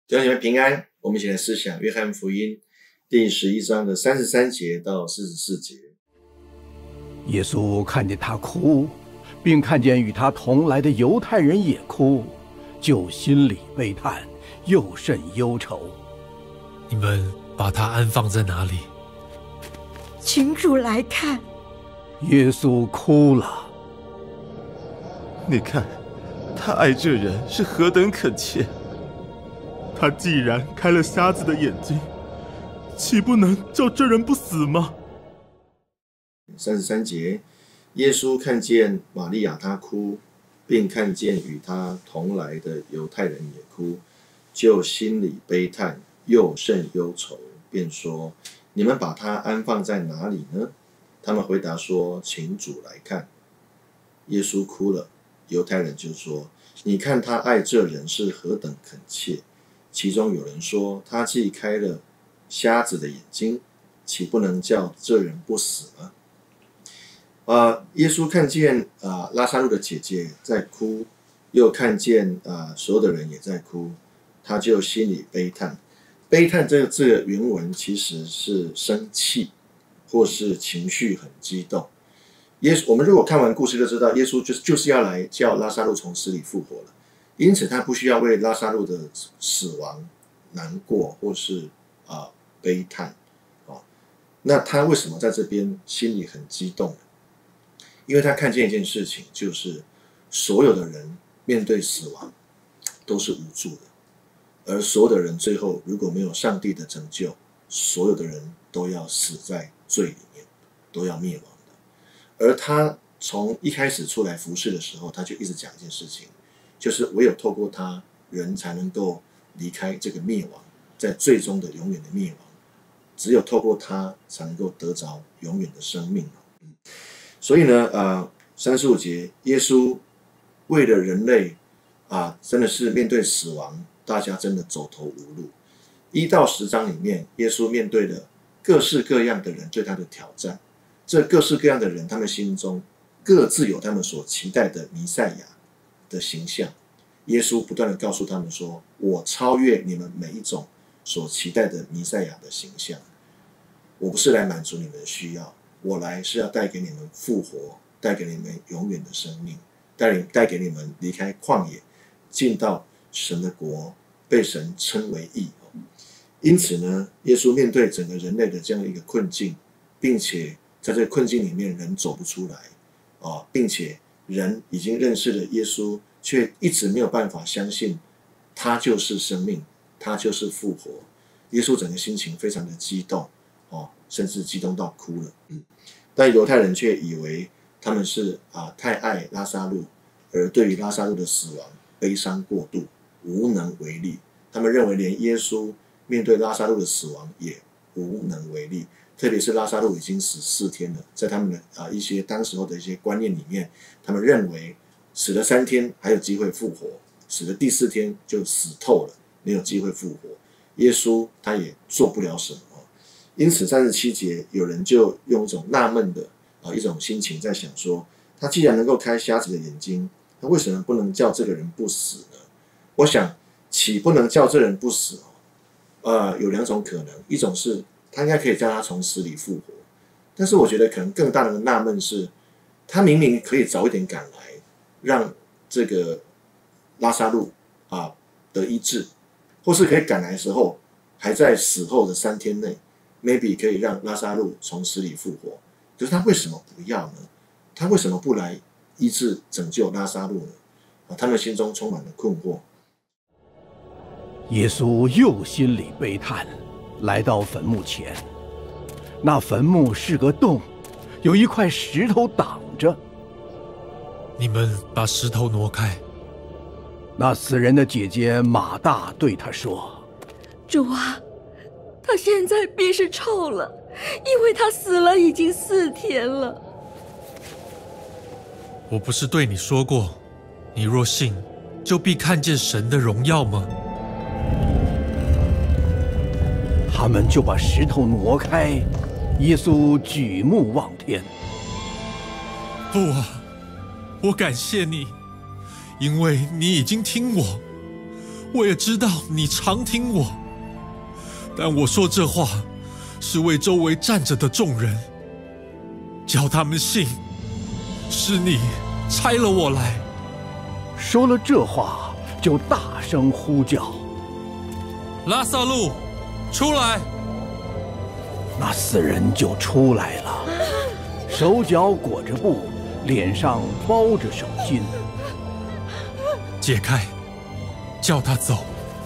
弟兄姐妹平安，我们一起来思想约翰福音第11章的33节到44节。 耶稣看见他哭，并看见与他同来的犹太人也哭，就心里悲叹，又甚忧愁。 你们把他安放在哪里？ 请主来看。 耶稣哭了。 你看，他爱这人是何等恳切。他既然开了瞎子的眼睛，岂不能叫这人不死吗 ？33节，耶稣看见玛利亚她哭，并看见与她同来的犹太人也哭，就心里悲叹，又甚忧愁，便说：你们把他安放在哪里呢？他们回答说：请主来看。耶稣哭了，犹太人就说：你看他爱这人是何等恳切。其中有人说：他既开了瞎子的眼睛，岂不能叫这人不死吗？耶稣看见拉撒路的姐姐在哭，又看见所有的人也在哭，他就心里悲叹。悲叹这个原文其实是生气，或是情绪很激动。我们如果看完故事就知道，耶稣就是要来叫拉撒路从死里复活了。因此他不需要为拉撒路的死亡难过或是悲叹。那他为什么在这边心里很激动呢？因为他看见一件事情，就是所有的人面对死亡都是无助的，而所有的人最后如果没有上帝的拯救，所有的人都要死在罪里面，都要灭亡的。而他从一开始出来服侍的时候，他就一直讲一件事情，就是唯有透过他，人才能够离开这个灭亡，在最终的永远的灭亡，只有透过他才能够得着永远的生命。所以呢，35节，耶稣为了人类真的是面对死亡，大家真的走投无路。1到10章里面，耶稣面对了各式各样的人对他的挑战，这各式各样的人，他们心中各自有他们所期待的弥赛亚的形象。耶稣不断的告诉他们说：我超越你们每一种所期待的弥赛亚的形象。我不是来满足你们的需要，我来是要带给你们复活，带给你们永远的生命，带给你们离开旷野，进到神的国，被神称为义。因此呢，耶稣面对整个人类的这样一个困境，并且在这个困境里面人走不出来并且人已经认识了耶稣，却一直没有办法相信他就是生命，他就是复活。耶稣整个心情非常的激动甚至激动到哭了。但犹太人却以为他们是太爱拉撒路，而对于拉撒路的死亡悲伤过度，无能为力。他们认为连耶稣面对拉撒路的死亡也无能为力，特别是拉撒路已经死4天了，在他们的一些当时候的一些观念里面，他们认为死了3天还有机会复活，死了第4天就死透了，没有机会复活。耶稣他也做不了什么。因此37节，有人就用一种纳闷的一种心情在想说，他既然能够开瞎子的眼睛，他为什么不能叫这个人不死呢？我想岂不能叫这人不死有2种可能，一种是他应该可以叫他从死里复活，但是我觉得可能更大的纳闷是，他明明可以早一点赶来，让这个拉撒路得医治，或是可以赶来的时候还在死后的3天内 maybe 可以让拉撒路从死里复活，可是他为什么不要呢？他为什么不来医治拯救拉撒路呢？他们心中充满了困惑。 耶稣又心里悲叹，来到坟墓前。那坟墓是个洞，有一块石头挡着。 你们把石头挪开。 那死人的姐姐马大对他说： 主啊，他现在必是臭了，因为他死了已经4天了。 我不是对你说过，你若信，就必看见神的荣耀吗？ 他们就把石头挪开。耶稣举目望天： 父啊，我感谢你，因为你已经听我。 我也知道你常听我，但我说这话是为周围站着的众人，叫他们信是你差了我来。” 说了这话，就大声呼叫：“ 拉撒路，出来！” 那死人就出来了，手脚裹着布，脸上包着手巾。 解开，叫他走。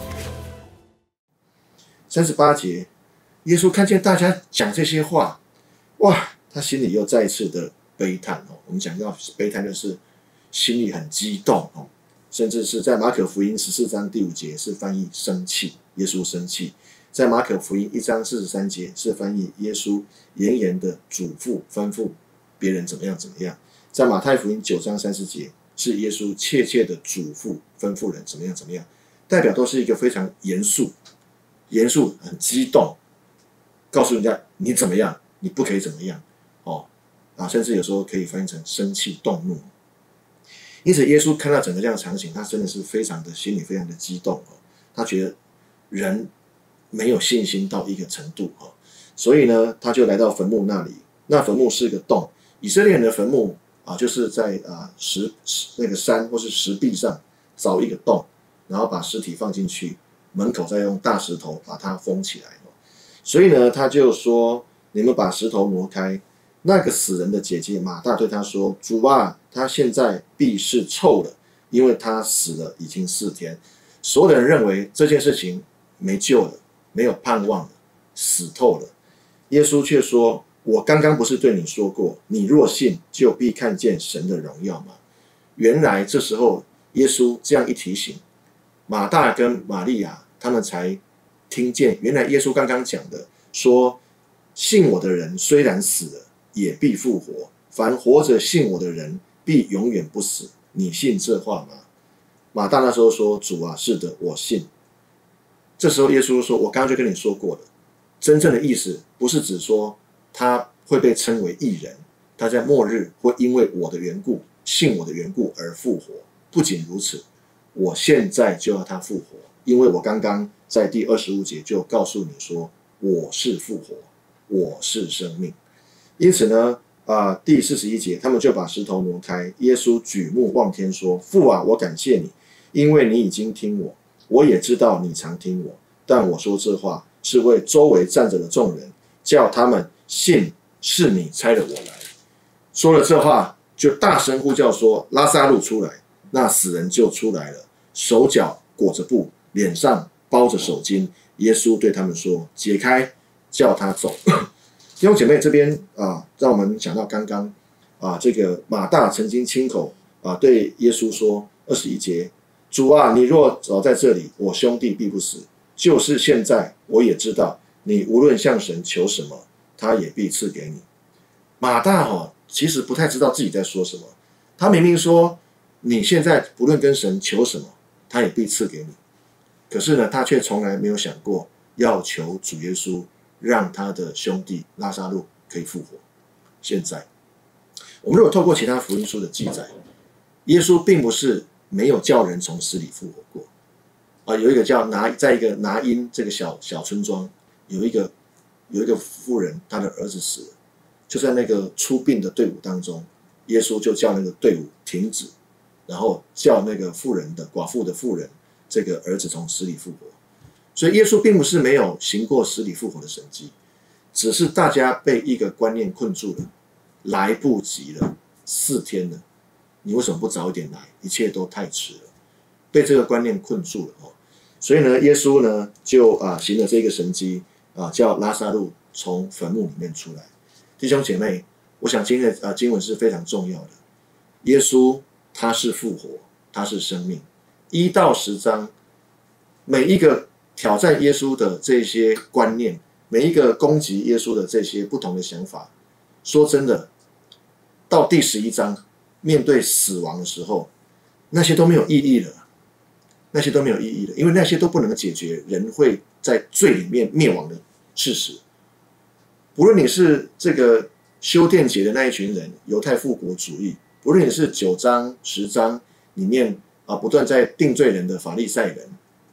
38节，耶稣看见大家讲这些话，哇，他心里又再一次的悲叹哦。我们讲到悲叹，就是心里很激动哦，甚至是在马可福音14章第5节是翻译生气，耶稣生气。在马可福音1章43节是翻译耶稣严严的嘱咐吩咐别人怎么样怎么样。在马太福音9章30节是耶稣切切的嘱咐吩咐人怎么样怎么样，代表都是一个非常严肃很激动，告诉人家你怎么样，你不可以怎么样哦甚至有时候可以翻译成生气动怒。因此耶稣看到整个这样的场景，他真的是心里非常的激动哦，他觉得人没有信心到一个程度哦，所以呢，他就来到坟墓那里。那坟墓是一个洞，以色列人的坟墓就是在那个山或是石壁上凿一个洞，然后把尸体放进去，门口再用大石头把它封起来哦。所以呢，他就说：“你们把石头挪开。”那个死人的姐姐马大对他说：“主啊，他现在必是臭了，因为他死了已经4天。”所有的人认为这件事情没救了，没有盼望了，死透了。耶稣却说：“我刚刚不是对你说过，你若信，就必看见神的荣耀吗？”原来这时候耶稣这样一提醒，马大跟玛利亚他们才听见，原来耶稣刚刚讲的说：“信我的人虽然死了，也必复活；凡活着信我的人，必永远不死。你信这话吗？”马大那时候说：“主啊，是的，我信。”这时候耶稣说：“我刚刚就跟你说过了，真正的意思不是指说他会被称为义人，他在末日会因为我的缘故，信我的缘故而复活。不仅如此，我现在就要他复活，因为我刚刚在第25节就告诉你说，我是复活，我是生命。”因此呢，第41节，他们就把石头挪开。耶稣举目望天说：“父啊，我感谢你，因为你已经听我，我也知道你常听我。但我说这话是为周围站着的众人，叫他们信是你差了我来。”说了这话，就大声呼叫说：“拉撒路出来！”那死人就出来了，手脚裹着布，脸上包着手巾。耶稣对他们说：“解开，叫他走。”弟兄姐妹，这边让我们想到刚刚这个马大曾经亲口对耶稣说，21节，主啊，你若早在这里，我兄弟必不死。就是现在，我也知道，你无论向神求什么，他也必赐给你。马大其实不太知道自己在说什么，他明明说你现在不论跟神求什么，他也必赐给你。可是呢，他却从来没有想过要求主耶稣让他的兄弟拉撒路可以复活。现在，我们如果透过其他福音书的记载，耶稣并不是没有叫人从死里复活过。有一个在一个拿因这个小村庄，有一个妇人，她的儿子死了，就在那个出殡的队伍当中，耶稣就叫那个队伍停止，然后叫那个寡妇的妇人，这个儿子从死里复活。所以耶稣并不是没有行过死里复活的神迹，只是大家被一个观念困住了，来不及了，4天了，你为什么不早一点来？一切都太迟了，被这个观念困住了所以呢，耶稣呢就行了这个神迹叫拉撒路从坟墓里面出来。弟兄姐妹，我想今天的经文是非常重要的。耶稣他是复活，他是生命。1到10章，每一个挑战耶稣的这些观念，每一个攻击耶稣的这些不同的想法，说真的，到第11章面对死亡的时候，那些都没有意义了。那些都没有意义了，因为那些都不能解决人会在罪里面灭亡的事实。不论你是这个修殿节的那一群人，犹太复国主义，不论你是9章10章里面不断在定罪人的法利赛人，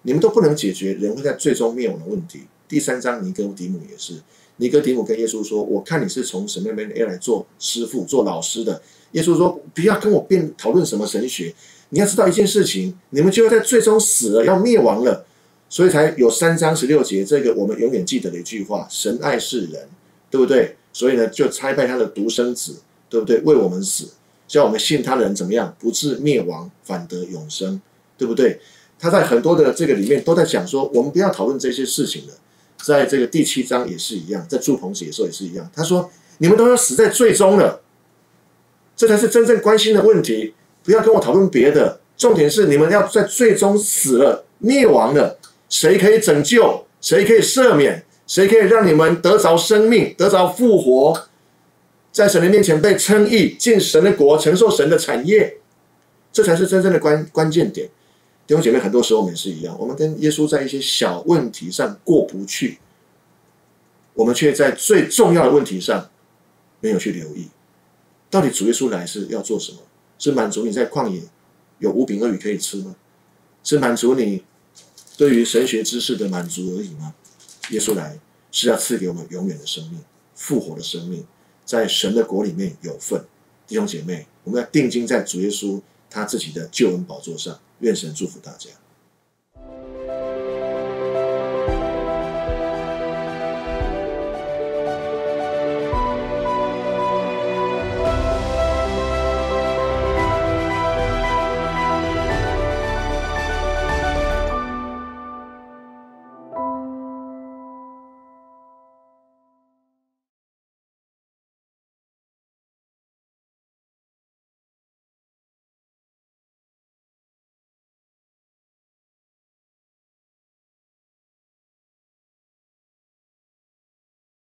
你们都不能解决人会在最终灭亡的问题。第3章尼哥底母也是，尼哥底母跟耶稣说：“我看你是从神那边来做师傅、做老师的。”耶稣说：“不要跟我讨论什么神学，你要知道一件事情，你们就要在最终死了，要灭亡了。”所以才有3章16节这个我们永远记得的一句话：神爱世人，对不对？所以呢，就差派他的独生子，对不对？为我们死，叫我们信他的人怎么样？不至灭亡，反得永生，对不对？他在很多的这个里面都在讲说，我们不要讨论这些事情了。在这个第7章也是一样，在住棚子的时候也是一样。他说：“你们都要死在最终了，这才是真正关心的问题。不要跟我讨论别的，重点是你们要在最终死了、灭亡了。”谁可以拯救？谁可以赦免？谁可以让你们得着生命、得着复活，在神的面前被称义，进神的国，承受神的产业？这才是真正的关键点。弟兄姐妹，很多时候我们也是一样，我们跟耶稣在一些小问题上过不去，我们却在最重要的问题上没有去留意。到底主耶稣来是要做什么？是满足你在旷野有5饼2鱼可以吃吗？是满足你对于神学知识的满足而已吗？耶稣来是要赐给我们永远的生命、复活的生命，在神的国里面有份。弟兄姐妹，我们要定睛在主耶稣他自己的救恩宝座上。愿神祝福大家。